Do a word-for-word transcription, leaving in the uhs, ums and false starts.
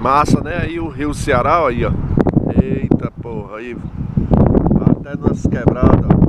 Massa, né? Aí o rio Ceará, aí, ó. Eita porra, aí. Até nas quebradas.